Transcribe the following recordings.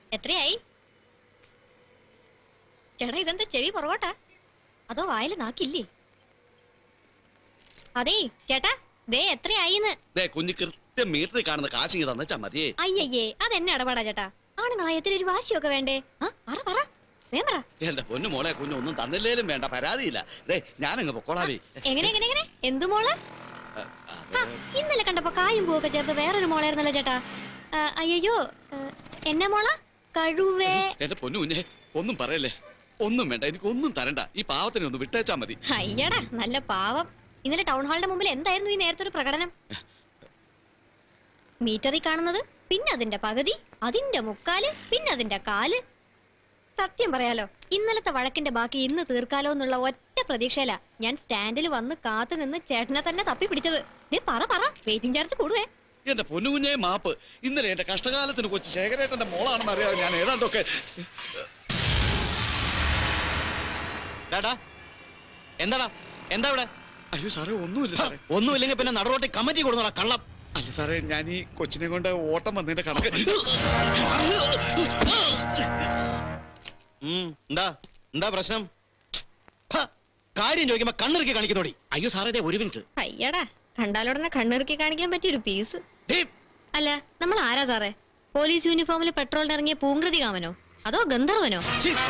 എത്രയായി? ചേട്ടാ ഇതെന്താ ചെവി പുറകോട്ടാ? അതോ വായില് നാക്കില്ലേ? അതേ ചേട്ടാ ദേ എത്രയായിന്ന്. കുഞ്ഞു കൃത്യം മീറ്ററിൽ കാണുന്ന കാശിങ് തന്നെച്ചാ മതിയേ. അയ്യയ്യേ അതെന്നെ ഇടപാടാ ചേട്ടാ. ആണുങ്ങളായത്തിൽ ഒരു വാശിയൊക്കെ വേണ്ടേ? എന്റെ പൊന്നു മോളെ, കുഞ്ഞൊന്നും തന്നില്ലേലും വേണ്ട, പരാതിയില്ല. ഞാനങ്ങ് പൊക്കോളാവേ. എങ്ങനെ എന്ത് മോള്? ഇന്നലെ കണ്ടപ്പോ കായും പൂവൊക്കെ ചേർത്ത് വേറൊരു മോളായിരുന്നല്ലോ ചേട്ടാ. അയ്യോ എന്നെ മോളാ? കഴുവേ. എന്റെ പൊന്നു കുഞ്ഞെ ഒന്നും പറയല്ലേ, ഒന്നും വേണ്ട, എനിക്ക് ഒന്നും തരണ്ട. ഈ പാവത്തിനെ ഒന്ന് വിട്ടേച്ചാ മതി. അയ്യടാ നല്ല പാവം. ഇന്നലെ ടൗൺ ഹാളിന്റെ മുമ്പിൽ എന്തായിരുന്നു ഈ നേരത്തെ ഒരു പ്രകടനം? മീറ്ററിൽ കാണുന്നത്, പിന്നെ അതിന്റെ പകുതി, അതിന്റെ മുക്കാല്, പിന്നെ അതിന്റെ കാല്. സത്യം പറയാലോ, ഇന്നലത്തെ വഴക്കിന്റെ ബാക്കി ഇന്ന് തീർക്കാലോ എന്നുള്ള ഒറ്റ പ്രതീക്ഷയില ഞാൻ സ്റ്റാൻഡിൽ വന്ന് കാത്തു നിന്ന് ചേട്ടനെ തന്നെ തപ്പി പിടിച്ചത്. പറ വെയിറ്റിംഗ് ചാർജ് കൂടുവേ. എന്റെ പൊന്നുകുഞ്ഞെ മാപ്പ്. ഇന്നലെ എന്റെ കഷ്ടകാലത്തിന് കൊച്ചു ശേഖരേട്ടന്റെ മോളാണെന്ന് അറിയാതെ ഞാൻ ഏതാണ്ടൊക്കെ. എന്താടാ എന്താ ഇവിടെ? അയ്യോ സാറേ ഒന്നുമില്ല സാറേ. ഒന്നുമില്ലെങ്കിൽ പിന്നെ നടുറോട്ടി കമ്മിറ്റി കൊടുന്നോളാം കള്ളം. അല്ല സാറേ, ഞാൻ ഈ കൊച്ചിനെ കൊണ്ട് ഓട്ടം വന്നതിന്റെ കണക്ക്. എന്താ പ്രശ്നം? കാര്യം ചോദിക്കുമ്പോ കണ്ണിറുക്കി കാണിക്കുന്നോടി. അയ്യോ സാറേ ഒരു മിനിറ്റ്. അയ്യടാ കണ്ടാലുടനെ കണ്ണിറുക്കി കാണിക്കാൻ പറ്റിയൊരു പീസ്. അല്ല നമ്മൾ ആരാ സാറേ? പോലീസ് യൂണിഫോമിൽ പെട്രോളിന് ഇറങ്ങിയ പൂങ്കൃതി കാമനോ അതോ ഗന്ധർവനോ?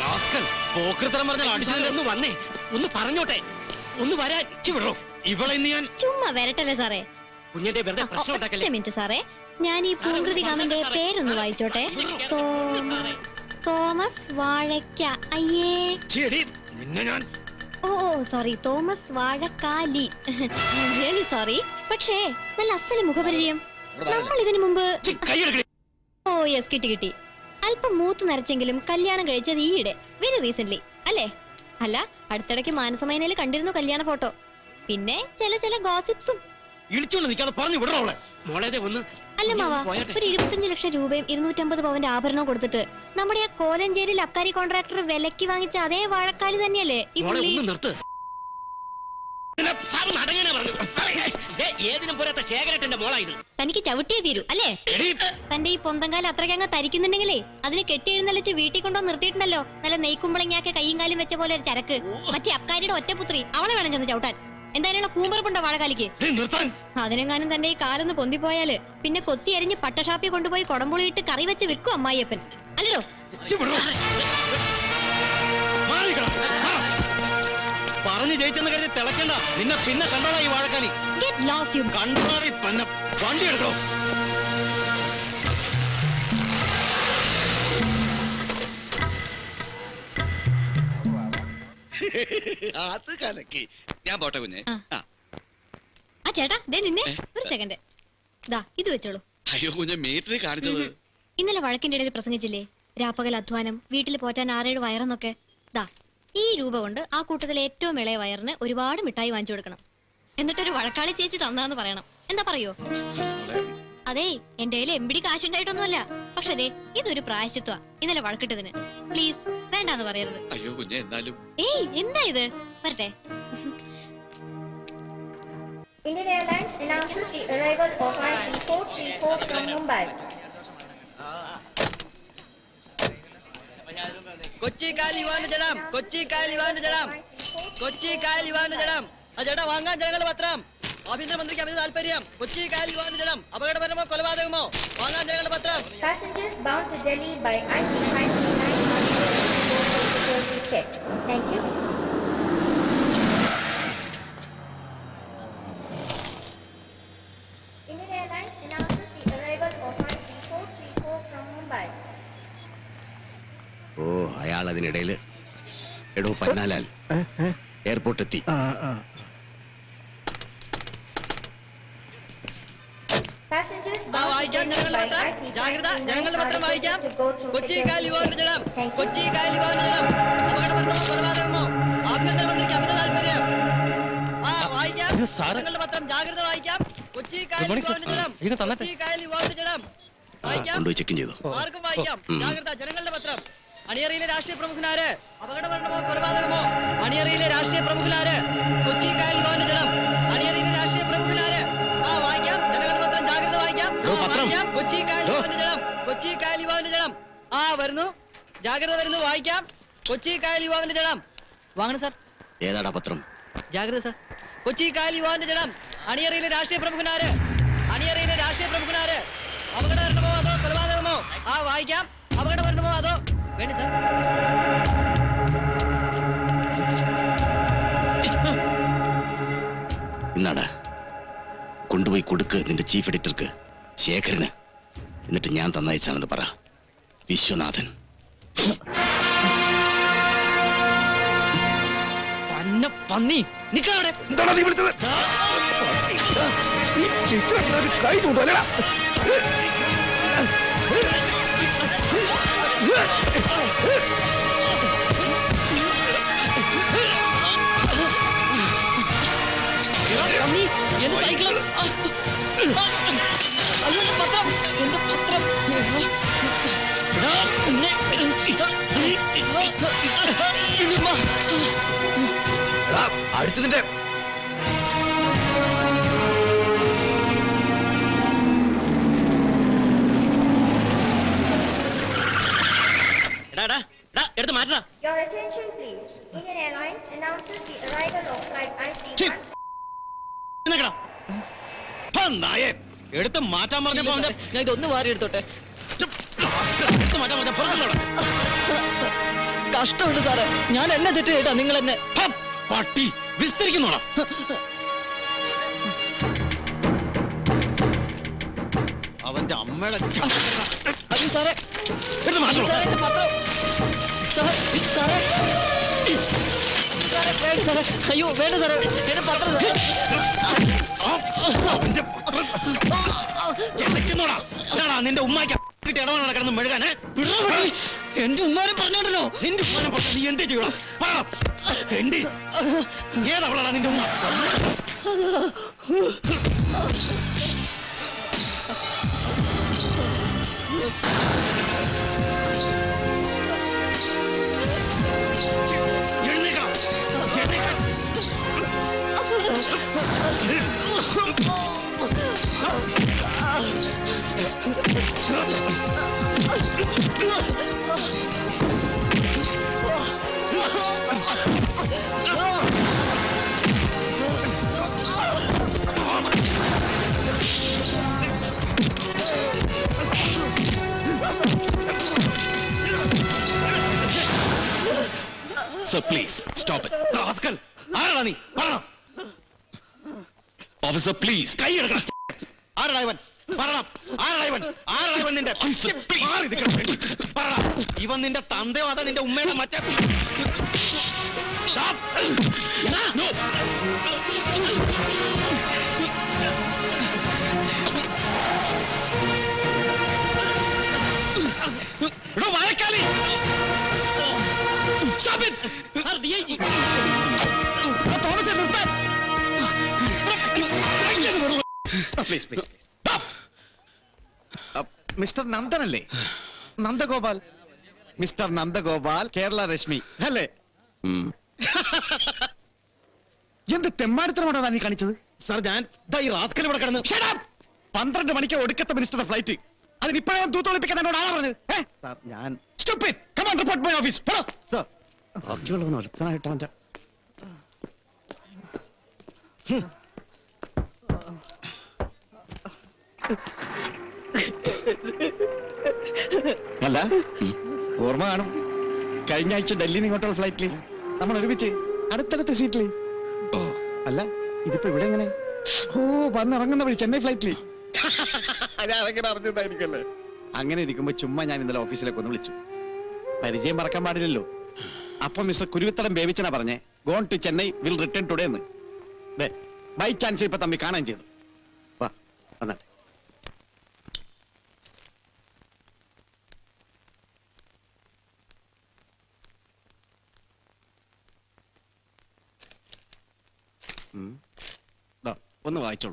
ഒന്ന് വന്നേ, ഒന്ന് പറഞ്ഞോട്ടെ, ഒന്ന് വരാൻ. ഇവളെ ഞാൻ ചുമ്മാ വരട്ടല്ലേ സാറേ. കുഞ്ഞിന്റെ വെറുതെ പ്രശ്നം ഉണ്ടാക്കല്ലേ. മിനിറ്റ് സാറേ, ഞാൻ ഈ പൂങ്കൃതി കാമന്റെ പേരൊന്ന് വായിച്ചോട്ടെ. തോമസ് വാഴക്ക. അയ്യേ oh sorry, Thomas Vazhakkali. Really sorry. പക്ഷേ നല്ല അസല് മുഖപരിചയം. നമ്മൾ ഇതിനു മുമ്പ് ഓ യെസ് കിട്ടി. അല്പം മൂത്ത് നരച്ചെങ്കിലും കല്യാണം കഴിച്ചത് ഈയിടെ, വെരി റീസെന്റ് അല്ലേ? അല്ല, അടുത്തിടയ്ക്ക് മാനസമൈനയിൽ കണ്ടിരുന്നു കല്യാണ ഫോട്ടോ. പിന്നെ ചില ഗോസിപ്സും. അല്ല മാവാ, ഒരു 25 ലക്ഷം രൂപയും 250 പവന്റെ ആഭരണവും കൊടുത്തിട്ട് നമ്മുടെ ആ കോലഞ്ചേരിയിൽ അബ്കാരി കോൺട്രാക്ടർ വിലക്ക് വാങ്ങിച്ച അതേ വാഴക്കാലി തന്നെയല്ലേ ഈ പുള്ളി? തനിക്ക് ചവിട്ടിയേ തീരൂ അല്ലേ? തന്റെ ഈ പൊന്തങ്കാലം അത്രയ്ക്കങ്ങ് തരിക്കുന്നുണ്ടെങ്കിലേ അതിന് കെട്ടിയെഴുന്നള്ളിച്ച് വീട്ടിൽ കൊണ്ടോ നിർത്തിയിട്ടുണ്ടല്ലോ നല്ല നെയ്ക്കുമ്പളങ്ങാക്കെ കയ്യും കാലും വെച്ച പോലെ ഒരു ചരക്ക്. മറ്റേ അബ്കാരിയുടെ ഒറ്റപുത്രി, അവളെ വേണം ചെന്ന് ചവിട്ടാൻ. എന്തായാലുള്ള കൂമ്പറപ്പുണ്ടോ വാഴക്കാലിക്ക്? അതിനെങ്ങാനും തന്റെ ഈ കാലൊന്ന് പൊന്തിപ്പോയാല് പിന്നെ കൊത്തി അരിഞ്ഞ് പട്ടഷാപ്പി കൊണ്ടുപോയി കൊടമ്പുളിയിട്ട് കറി വെച്ച് വെക്കും അമ്മായിയപ്പൻ, അല്ലല്ലോ? പറഞ്ഞു ജയിച്ചെന്ന് കരുതി തിളക്കണ്ട. നിന്നെ പിന്നെ കണ്ടോളാ ഈ വാഴക്കാലി. വണ്ടി എടുക്കോ? അത് കലക്കി. ഞാൻ പോട്ടെ കുഞ്ഞെ. ആ ചേട്ടാ നിന്നെ ഒരു സെക്കൻഡ്, ഇത് വെച്ചോളൂ. അയ്യോ കുഞ്ഞെ, മീറ്ററിൽ കാണിച്ചത്. ഇന്നലെ വഴക്കിന്റെ ഇടയിൽ പ്രസംഗിച്ചില്ലേ, രാപ്പകൽ അധ്വാനം, വീട്ടിൽ പോറ്റാൻ 6-7 വയറെന്നൊക്കെ. ഈ രൂപ കൊണ്ട് ആ കൂട്ടത്തിലെ ഏറ്റവും ഇളയ വയറിന് ഒരുപാട് മിഠായി വാങ്ങിച്ചു കൊടുക്കണം. എന്നിട്ടൊരു വഴക്കാളി ചേച്ചി തന്നാന്ന് പറയണം. എന്താ പറയോ? അതെ, എന്റെ കയ്യിൽ എമ്പിടി കാശുണ്ടായിട്ടൊന്നുമല്ല. പക്ഷെ അതെ, ഇതൊരു പ്രായശ്ചിത്വ ഇന്നലെ വഴക്കിട്ടതിന്. പ്ലീസ് വേണ്ടാന്ന് പറയരുത്. അയ്യോ കുഞ്ഞെ, എന്നാലും. ഏയ് എന്താ ഇത്? വരട്ടെ. Indian Airlines announces the arrival of IC434 from Mumbai. Kochi കാലിവാനുജലം, Kochi കാലിവാനുജലം, Kochi കാലിവാനുജലം. ചേട്ടാ വാങ്ങാൻ ജനങ്ങളുടെ പത്രം. ആഭ്യന്തരമന്ത്രിക്ക് അമിത താല്പര്യം. കൊച്ചി കാലിവാനുജലം അപകടപരമോ കൊലപാതകമോ? വാങ്ങാൻ ജനങ്ങളുടെ പത്രം. Passengers bound to Delhi by IC539 for security check. Thank you. Indian Airlines announces the arrival of IC434 from Mumbai. ഓ, അയാൾ അതിനിടയിൽ എടോ പന്നാലാൽ എയർപോർട്ട് എത്തി. വായിക്കാം ജനങ്ങളുടെ പത്രം. ജാഗ്രത, ജനങ്ങളുടെ പത്രം വായിക്കാം. കൊച്ചി കാലിവാനുജലം, കൊച്ചി കാലിവാനുജലം അപകടപരമോ കൊലപാതകമോ? ആഭ്യന്തരമന്ത്രിക്ക് അമിത താല്പര്യം. വായിക്കാം ജനങ്ങളുടെ പത്രം. ജാഗ്രത വായിക്കാം. കൊച്ചി കാലിവാനുജലം, കൊച്ചി കാലിവാനുജലം വായിക്കാം. ആർക്കും വായിക്കാം. ജാഗ്രത, ജനങ്ങളുടെ പത്രം. അണിയറയിലെ രാഷ്ട്രീയ പ്രമുഖനാര്? അപകടപരമോ കൊലപാതകമോ? അണിയറയിലെ രാഷ്ട്രീയ പ്രമുഖനാര്? കൊച്ചി കാലിവാനുജലം. അണിയറയിലെ രാഷ്ട്രീയ പ്രമുഖനാര്? വായിക്കാം ജനങ്ങളുടെ പത്രം. ജാഗ്രത വായിക്കാം. കൊച്ചി കാലിവാനുജലം, കൊച്ചി കാലിവാനുജലം ആ വരുന്നു, ജാഗ്രത വരുന്നു, വായിക്കാം. കൊച്ചി കായൽ യുവാവിന്റെ ജഡം വാങ്ങണം സാർ. ഏതാടാ പത്രം? ജാഗ്രത സാർ. കൊച്ചി കായൽ യുവാവിന്റെ ജഡം. അണിയറയിലെ രാഷ്ട്രീയ പ്രമുഖനാര്? അണിയറയിലെ രാഷ്ട്രീയ പ്രമുഖനാര്? അപകടമരണമോ അതോ കൊലപാതകമോ? ആ വായിക്കാം. അപകടമരണമോ അതോ വേണ്ടി സാർ. എന്നാണ് കൊണ്ടുപോയി കൊടുക്ക് നിന്റെ ചീഫ് എഡിറ്റർക്ക് ശേഖരന്. എന്നിട്ട് ഞാൻ തന്നയച്ചാണെന്ന് പറ. വിശ്വനാഥൻ. പന്നി നിക്കവിടെ. പന്നി എന്റെ സൈക്കിൾ. അയ്യോ പത്രം, എന്റെ പത്രം. അടിച്ചു നിന്റെ എടുത്ത് മാറ്റണ. Your attention please. Indian Airlines announces the arrival of flight IC1. എടുത്ത് മാറ്റാൻ പറഞ്ഞപ്പോ ഞാൻ ഇതൊന്ന് വാരി എടുത്തോട്ടെ. കഷ്ടമുണ്ട് സാറേ, ഞാൻ എന്നെ തെറ്റ് കേട്ടാ നിങ്ങൾ എന്നെ പട്ടി വിസ്തരിക്കുന്നോളാം. അവന്റെ അമ്മയുടെ അയ്യോ സാറേ, സാറേ, എന്റെ പത്രം. സാറേ, സാറേ, വേണ്ട സാറേ. അയ്യോ വേണ്ട സാറേ, എന്റെ പത്രം സാറേ. നിന്റെ ഉമ്മാക്ക് ഇടവാണ് കിടന്ന് മെഴുകാന്. എന്റെ ഉമ്മാനെ പറഞ്ഞോണ്ടല്ലോ. നിന്റെ ഉമ്മാനെ പറഞ്ഞ നീ എന്ത് ചെയ്യണം? ഏതവളാണ് നിന്റെ ഉമ്മ? എഴുന്നേക്കണം. Sir, please stop it. Rascal, ആരാടാ നീ? പറയണം. Officer, please. കൈ എടുക്കണം. ആരാടാ ഇവൻ? പറയണം. ആരാടാ ഇവൻ? ആരാടാ ഇവൻ നിന്റെ? പറയണം. ഇവൻ നിന്റെ തന്തയോ അതോ നിന്റെ ഉമ്മയുടെ മറ്റേ? Stop. No. എടോ വാഴക്കാലി. Stop it. തോമസ് നിർത്താൻ. Please, please. മിസ്റ്റർ നന്ദനല്ലേ? നന്ദഗോപാൽ. മിസ്റ്റർ നന്ദഗോപാൽ, കേരള രശ്മി അല്ലേ? എന്ത് തെമ്മാടിത്തരമാണോ നീ കാണിച്ചത്? സാർ ഞാൻ ഈ റാസ്കൽ ഇവിടെ കിടന്ന് 12 മണിക്ക് ഒടുക്കത്തെ മിനിസ്റ്ററുടെ ഫ്ലൈറ്റ്. അതിനിപ്പോഴേ തൂത്തൊളിപ്പിക്കാൻ എന്നോട് ആരാ പറഞ്ഞത്? സാർ ഞാൻ stupid. Come on, report my office. Follow. Sir. ബാക്കിയുള്ളവൻ ഒരുത്തനായിട്ട് അവന്റെ അല്ല ഓർമ്മ കാണും. കഴിഞ്ഞ ആഴ്ച ഡൽഹിയിൽ ഇങ്ങോട്ടുള്ള ഫ്ലൈറ്റിൽ നമ്മൾ ഒരുമിച്ച് അടുത്തടുത്ത സീറ്റിൽ. അല്ല ഇതിപ്പോ ഇവിടെ എങ്ങനെ? ഓ വന്നിറങ്ങുന്ന വഴി ചെന്നൈ ഫ്ലൈറ്റിൽ. ഞാനങ്ങനെ അറിഞ്ഞതായിരിക്കല്ലേ. അങ്ങനെ ഇരിക്കുമ്പോ ചുമ്മാ ഞാൻ ഇന്നലെ ഓഫീസിലേക്ക് ഒന്ന് വിളിച്ചു. പരിചയം മറക്കാൻ പാടില്ലല്ലോ. അപ്പൊ മിസ്റ്റർ കുരുവിത്തടം ബേബിച്ചനാ പറഞ്ഞേ gone to Chennai, will return today എന്ന്. ബൈ ചാൻസ് ഇപ്പൊ തമ്മി കാണാൻ ചെയ്തു. വാ വന്നാട്ടെ. ഒന്ന് വായിച്ചോളൂ.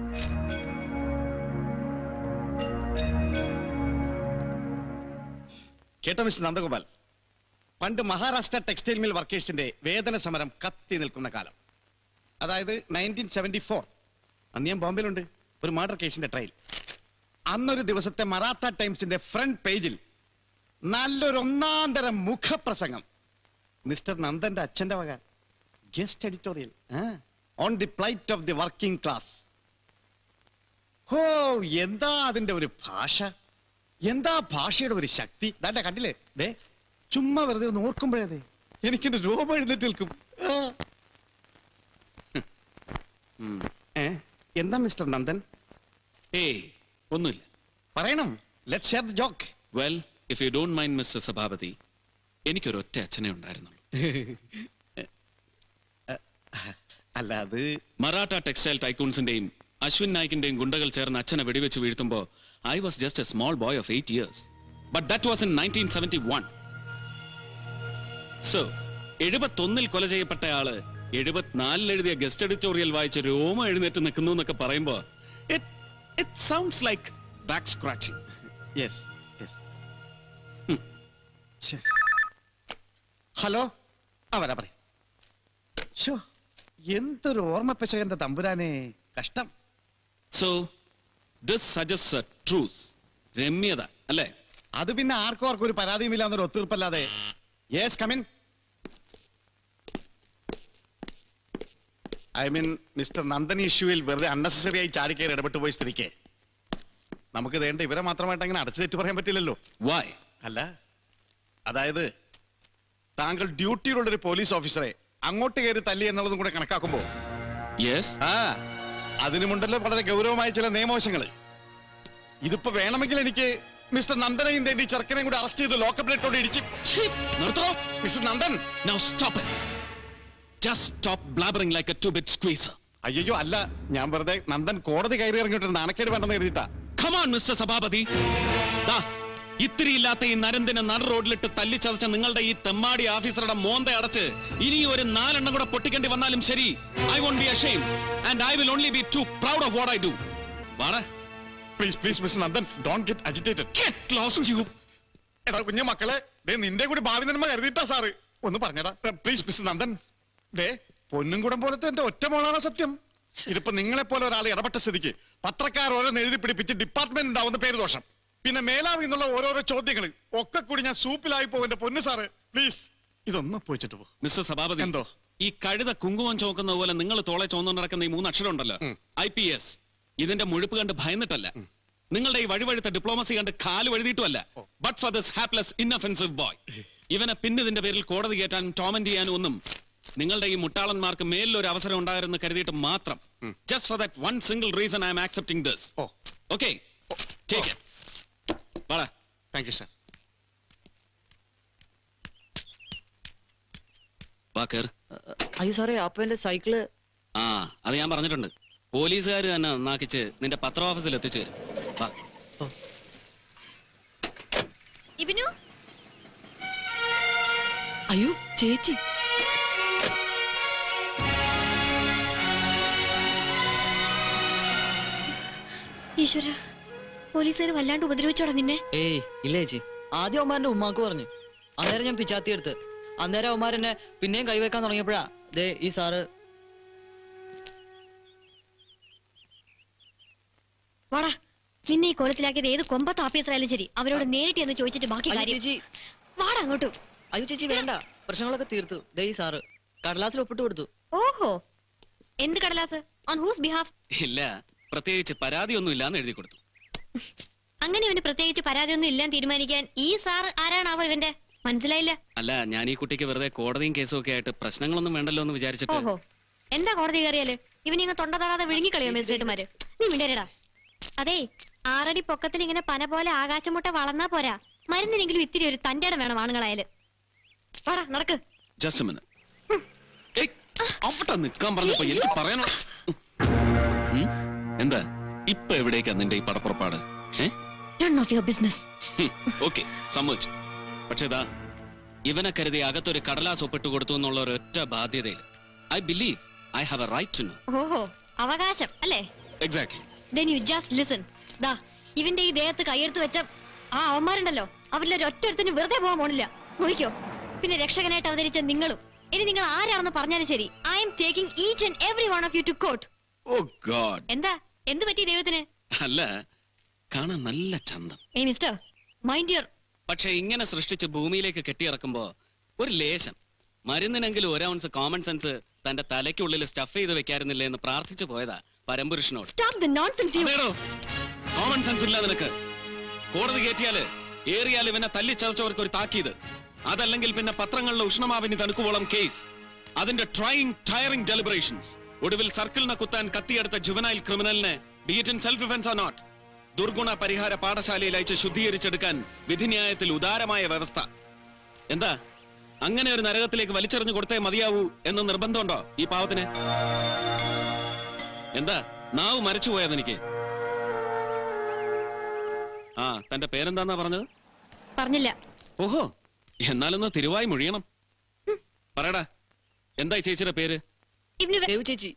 കേട്ടോ മിസ്റ്റർ നന്ദഗോപാൽ, പണ്ട് മഹാരാഷ്ട്ര ടെക്സ്റ്റൈൽ മിൽ വർക്കേഴ്സിന്റെ വേതന സമരം കത്തി നിൽക്കുന്ന കാലം, അതായത് 1974. അന്ന് ഞാൻ ബോംബെയിലുണ്ട്, ഒരു മർഡർ കേസിന്റെ ട്രയൽ. അന്നൊരു ദിവസത്തെ മറാത്ത ടൈംസിന്റെ ഫ്രണ്ട് പേജിൽ നല്ലൊരു ഒന്നാം തരം മുഖപ്രസംഗം മിസ്റ്റർ നന്ദന്റെ അച്ഛന്റെ വക. Guest editorial on the plight of the working class. ഹോ, എന്താ അതിന്റെ ഒരു ഭാഷ, എന്താ ഭാഷയുടെ ഒരു ശക്തി. ദാണ്ടെ കണ്ടില്ലേ, ദേ ചുമ്മാ വെറുതെ ഒന്ന് ഓർക്കുമ്പോഴേ എനിക്കെന്റെ രോമം എഴുന്നേറ്റ് നിൽക്കും. എന്താ മിസ്റ്റർ നന്ദൻ? ഏയ് ഒന്നുമില്ല. പറയണം. Let's share the joke. Well, if you don't mind mister Sabhapathi, എനിക്കൊരൊറ്റ അച്ഛനെ ഉണ്ടായിരുന്നുള്ളൂ. അല്ല, അത് മറാഠ ടെക്സ്റ്റൈൽ ടൈക്കൂൺസിന്റെയും അശ്വിൻ നായിക്കിന്റെയും ഗുണ്ടകൾ ചേർന്ന് അച്ഛനെ വെടിവെച്ച് വീഴ്ത്തുമ്പോ I was just a small boy of 8 years. But that was in 1971. So 71 കൊല ചെയ്യപ്പെട്ടയാള് 74 എഴുതിയ ഗസ്റ്റ് എഡിറ്റോറിയൽ വായിച്ച് രോമ എഴുന്നേറ്റ് നിൽക്കുന്നു എന്നൊക്കെ പറയുമ്പോ it sounds like back scratching. Yes. Hello, അവരാ പറയും. എന്തൊരു ഓർമ്മപ്പശകന്റെ തമ്പുരാനെ, കഷ്ടം. So this suggest a truce, രമ്യത അല്ലേ? അത് പിന്നെ ആർക്കും ഒരു പരാതിയുമില്ല എന്നൊരു ഒത്തീർപ്പല്ലാതെ. Yes, come in. I mean mister Nandan ഇഷ്യൂവിൽ വെറുതെ അൺനെസസറി ആയി ചാടിക്കയറി ഇടപെട്ട് പോയി സ്ഥിതിക്ക് നമുക്ക് വേണ്ട ഇവരെ മാത്രമായിട്ട് അങ്ങനെ അടച്ചു തെറ്റ് പറയാൻ പറ്റില്ലല്ലോ. വൈ? അല്ല, അതായത് താങ്കൾ ഡ്യൂട്ടിയിലുള്ളൊരു പോലീസ് ഓഫീസറെ അങ്ങോട്ട് കയറി തല്ലി എന്നുള്ളതും കൂടെ കണക്കാക്കുമ്പോ യെസ്, അതിനുമുണ്ടല്ലോ വളരെ ഗൗരവമായ ചില നിയമവശങ്ങൾ. ഇതിപ്പോ വേണമെങ്കിൽ എനിക്ക് മിസ്റ്റർ നന്ദനെയും തേണ്ടി ചെറുക്കനെയും കൂടെ അറസ്റ്റ് ചെയ്ത് ലോക്കപ്പിലിട്ടോണ്ട് ഇടിച്ച് നിർത്തോ mister Nandan. Now stop it. Just stop blabbering like a two-bit squeezer. അയ്യോ, അല്ല, ഞാൻ വെറുതെ നന്ദൻ കോടതി കയറി ഇറങ്ങിയിട്ടുണ്ട്, നാണക്കേട് വേണ്ടെന്ന് കരുതിട്ടാ. Come on, Mr. സഭാപതി. ഇത്തിരി ഇല്ലാത്ത ഈ നരന്തിനെ നട റോഡിലിട്ട് തല്ലിച്ചതച്ച നിങ്ങളുടെ ഈ തെമ്മാടി ഓഫീസറുടെ മോന്ത അടച്ച് ഇനി ഒരു 4 എണ്ണം കൂടെ പൊട്ടിക്കേണ്ടി വന്നാലും ശരി, I won't be ashamed and I will only be too proud of what I do. Please mister Nandan, don't get agitated. Get lost, you. എടാ കുഞ്ഞു മക്കളെ, നിന്റെ കൂടി ഭാവി നന്മ കരുതിയിട്ടാ സാറ്. ഒന്ന് പറഞ്ഞടാ പ്ലീസ് മിസ്റ്റർ നന്ദൻ. പൊന്നും കൂടം പോലത്തെ എന്റെ ഒറ്റ മോളാണ് സത്യം. ഇതിപ്പോ നിങ്ങളെ പോലെ ഒരാൾ ഇടപെട്ട സ്ഥിതിക്ക് പത്രക്കാർ ഓരോന്ന് എഴുതി പിടിപ്പിച്ച് ഡിപ്പാർട്ട്മെന്റ് ഉണ്ടാവുന്ന പേര് ദോഷം. പിന്നെ മേലാവി എന്നുള്ള ഓരോരോ ചോദ്യങ്ങൾ ഒക്കെ കൂടി ഞാൻ സൂപ്പിലായി പോകും. എന്റെ പൊന്നു സാറ്, പ്ലീസ് ഇതൊന്ന് പോയിച്ചിട്ട് പോ. മിസ്റ്റർ സഭാപതി, എന്തോ ഈ കഴുത കുങ്കുമം ചോക്കുന്ന പോലെ നിങ്ങൾ തോളെ ചോന്നു നടക്കുന്ന ഈ 3 അക്ഷരം ഉണ്ടല്ലോ, IPS, ഇതിന്റെ മുഴുപ്പ് കണ്ട് ഭയന്നിട്ടല്ല, നിങ്ങളുടെ ഈ വഴിവഴുത്ത ഡിപ്ലോമസി കണ്ട് കാല് വഴുതിയിട്ടുമല്ല. But for this hapless inoffensive boy, ഇവനെ പിന്നിതിന്റെ പേരിൽ കോടതി കയറ്റാനും ടോമന്റ് ചെയ്യാനും ഒന്നും നിങ്ങളുടെ ഈ മുട്ടാളന്മാർക്ക് മേലിലൊരു അവസരം ഉണ്ടായിരുന്നു കരുതിയിട്ട് മാത്രം. Just for that one single reason I am accepting this. Okay, take it. വാടാ. Thank you sir. വാ കേറ്. അയ്യോ സാറേ, അപ്പൊ എന്റെ സൈക്കിള്. അത് ഞാൻ പറഞ്ഞിട്ടുണ്ട്. പോലീസുകാർ തന്നെ നന്നാക്കിച്ച് നിന്റെ പത്ര ഓഫീസിൽ എത്തിച്ച്. വാ. ഇബിനു. അയ്യോ ചേച്ചി. ഈശ്വര, പോലീസുകാർ വല്ലാണ്ട് ഉപദ്രവിച്ചോടാ നിന്നെ. ഏയ് ഇല്ല ചേച്ചി, ആദ്യം അവന്മാരുടെ ഉമ്മാക്ക് പറഞ്ഞു, അന്നേരം ഞാൻ പിച്ചാത്തി എടുത്ത്, അന്നേരം അവന്മാരെന്നെ പിന്നെയും കൈവെക്കാൻ തുടങ്ങിയപ്പോഴാ ദേ ഈ സാറ്. വാടാ, നിന്നെ ഈ കോലത്തിലാക്കിയത് ഏത് കൊമ്പത്ത് ഓഫീസറായാലും ശരി, അവരോട് നേരിട്ട് എന്ന് ചോദിച്ചിട്ട് ബാക്കി കാര്യം. ചേച്ചി വാടാ അങ്ങോട്ട്. അയ്യോ ചേച്ചി വേണ്ട, പ്രശ്നങ്ങളൊക്കെ തീർത്തു. ദേ ഈ സാറ് കടലാസിൽ ഒപ്പിട്ട് കൊടുത്തു. ഓഹോ, എന്ത് കടലാസ്? On whose behalf? ഇല്ല, പ്രത്യേകിച്ച് പരാതിയൊന്നും ഇല്ലാന്ന് എഴുതി കൊടുത്തു. അങ്ങനെ ഇവന് പ്രത്യേകിച്ച് പരാതിയൊന്നും ഇല്ലാന്ന് തീരുമാനിക്കാൻ ഈ സാർ ആരാണാവോ ഇവന്റെ? മനസ്സിലായില്ല. അല്ല, ഞാൻ ഈ കുട്ടിക്ക് വെറുതെ കോടതിയും കേസും ഒക്കെ ആയിട്ട് പ്രശ്നങ്ങളൊന്നും വേണ്ടല്ലോ എന്ന് വിചാരിച്ചിട്ട്. ഓഹോ, എന്താ കോടതി കയറിയാല് ഇവനിങ്ങ് തൊണ്ട തൊടാതെ വിഴുങ്ങിക്കളിയോ മജിസ്ട്രേറ്റുമാര്? നീ മിണ്ടേരടാ. അതെ, 6 അടി പൊക്കത്തിൽ ഇങ്ങനെ പന പോലെ ആകാശമുട്ട വളർന്നാ പോരാ, മരുന്നിനെങ്കിലും ഇത്തിരി ഒരു തന്റേടം വേണം ആണുങ്ങളായാല്. വാടാ, നടക്ക്. Just minute. അവിടെ നിൽക്കാൻ പറഞ്ഞപ്പോ എനിക്ക് പറയാനോ. എന്താ ഇപ്പൊ എവിടേക്കാ നിന്റെ ഈ പടപ്പുറപ്പാട്? ഓക്കെ, സമ്മതിച്ചു. പക്ഷേ ഇതാ, ഇവനെ കരുതി അകത്തൊരു കടലാസ് ഒപ്പിട്ട് കൊടുത്തു എന്നുള്ള ഒരൊറ്റ ബാധ്യതയിൽ I believe I have a right to know. ഓഹോ, അവകാശം അല്ലേ? Exactly. Then you just listen. ദാ, ഇവന്റെ ഈ ദേഹത്ത് കൈയെടുത്ത് വെച്ച ആ അവന്മാരുണ്ടല്ലോ, അവരിലൊരു ഒറ്റൊരുത്തിന് വെറുതെ പോകാൻ പോണില്ല. നോക്കിക്കോ. പിന്നെ രക്ഷകനായിട്ട് അവതരിച്ച നിങ്ങളും. ഇനി നിങ്ങൾ ആരാണെന്ന് പറഞ്ഞാലും ശരി, I am taking each and every one of you to court. Oh God. എന്താ, എന്ത് പറ്റി ദൈവത്തിന്? അല്ല, കാണാൻ നല്ല ചന്തം. Mister, mind your. പക്ഷെ ഇങ്ങനെ സൃഷ്ടിച്ച് ഭൂമിയിലേക്ക് കെട്ടിയിറക്കുമ്പോ ഒരു ലേശം മരുന്നിനെങ്കിലും ഒരു ഔൺസ് കോമൺ സെൻസ് തന്റെ തലയ്ക്കുള്ളിൽ സ്റ്റഫ് ചെയ്ത് വെക്കാറുന്നില്ല എന്ന് പ്രാർത്ഥിച്ചു പോയതാ പരമ്പുരുഷനോട്. കോമൺ സെൻസ് ഇല്ല നിനക്ക്. കോടതി കയറ്റിയാല് ഏറിയാൽ ഇവനെ തല്ലിച്ചതച്ചവർക്ക് ഒരു താക്കീത്, അതല്ലെങ്കിൽ പിന്നെ പത്രങ്ങളിലെ ഉഷ്ണമാവിനി തണുക്കുവോളം കേസ്, അതിന്റെ ടയറിംഗ് ഡെലിബറേഷൻസ്, ഒടുവിൽ സർക്കിളിനെ കുത്താൻ കത്തിയെടുത്ത ജുവനൈൽ ക്രിമിനലിനെ beat in self defence or not ദുർഗുണ പരിഹാര പാഠശാലയിൽ അയച്ച് ശുദ്ധീകരിച്ചെടുക്കാൻ വിധിന്യായത്തിൽ ഉദാരമായ വ്യവസ്ഥ. എന്താ അങ്ങനെ ഒരു നരകത്തിലേക്ക് വലിച്ചെറിഞ്ഞു കൊടുത്തേ മതിയാവൂ എന്ന് നിർബന്ധമുണ്ടോ ഈ പാവത്തിന്? എന്താ നാവ് മരച്ചുപോയതെനിക്ക്? ആ തന്റെ പേരെന്താന്നാ പറഞ്ഞത്? പറഞ്ഞില്ല. ഓഹോ, എന്നാലൊന്ന് തിരുവായി മൊഴിയണം. പറയടാ, എന്തായി ചേച്ചിയുടെ പേര്? ചേച്ചി.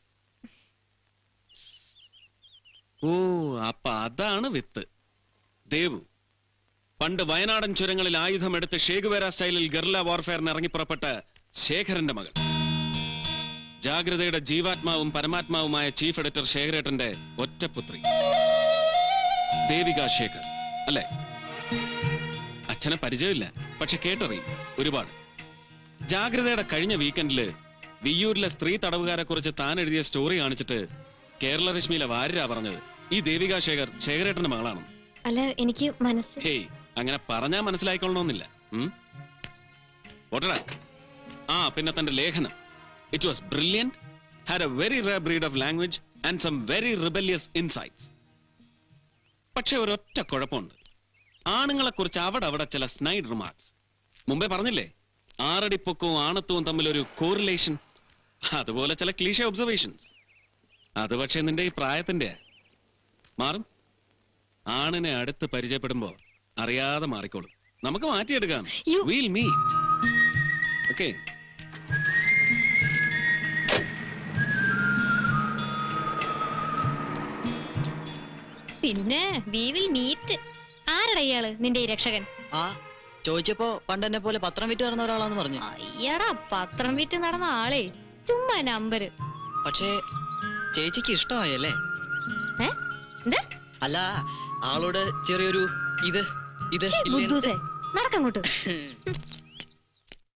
ഓ, അപ്പൊ അതാണ് വിത്ത്. ദേവു പണ്ട് വയനാടൻ ചുരങ്ങളിൽ ആയുധമെടുത്ത് ഷേഗുവേര സ്റ്റൈലിൽ ഗറില്ല വാർഫെയറിന് ഇറങ്ങിപ്പുറപ്പെട്ട ശേഖരന്റെ മകൾ. ജാഗ്രതയുടെ ജീവാത്മാവും പരമാത്മാവുമായ ചീഫ് എഡിറ്റർ ശേഖരേട്ടന്റെ ഒറ്റപുത്രി ദേവിക ശേഖർ അല്ലേ? അച്ഛനെ പരിചയമില്ല, പക്ഷെ കേട്ടറിയും ഒരുപാട്. ജാഗ്രതയുടെ കഴിഞ്ഞ വീക്കെൻഡില് വിയ്യൂരിലെ സ്ത്രീ തടവുകാരെ കുറിച്ച് താൻ എഴുതിയ സ്റ്റോറി കാണിച്ചിട്ട് കേരള രശ്മിയിലെ വാര്യരാ പറഞ്ഞത് ഈ ദേവിക ശേഖർ ശേഖരേട്ടന്റെ മകളാണ്. അല്ല, എനിക്ക് ഹേയ്, അങ്ങനെ പറഞ്ഞാ മനസ്സിലായിക്കൊള്ളണമെന്നില്ല. ഓട്ടടാ. ആ പിന്നെ തന്റെ ലേഖനം, it was brilliant, had a very rare breed of language and some very rebellious insights. പക്ഷെ ഒരൊറ്റ കുഴപ്പമുണ്ട്. ആണുങ്ങളെ കുറിച്ച് അവിടെ ചില സ്നൈഡ് റിമാർക്സ്. മുമ്പേ പറഞ്ഞില്ലേ 6 അടി പൊക്കവും ആണത്വവും തമ്മിലൊരു കോറിലേഷൻ, അതുപോലെ ചില ക്ലീഷ ഒബ്സർവേഷൻസ്. അത് പക്ഷെ നിന്റെ ഈ പ്രായത്തിന്റെ മാറും. ആണിനെ അടുത്ത് പരിചയപ്പെടുമ്പോ അറിയാതെ മാറിക്കോളും. നമുക്ക് മാറ്റിയെടുക്കാം. We'll meet. Okay. പിന്നെ we will meet. ആരടാ ഇയാള്, നിന്റെ ഈ രക്ഷകൻ? ആ ചോദിച്ചപ്പോ പണ്ടെന്നെ പോലെ പത്രം വിറ്റ് നടന്ന ഒരാളാന്ന് പറഞ്ഞു. അയ്യടാ, പത്രം വിറ്റ് നടന്ന ആളെ ചുമ്മാ നമ്പര്. പക്ഷേ ചേച്ചിക്ക് ഇഷ്ടമായല്ലേ? അല്ല, ആളോട് ചെറിയൊരു ഇത് നടക്കങ്ങോട്ട്.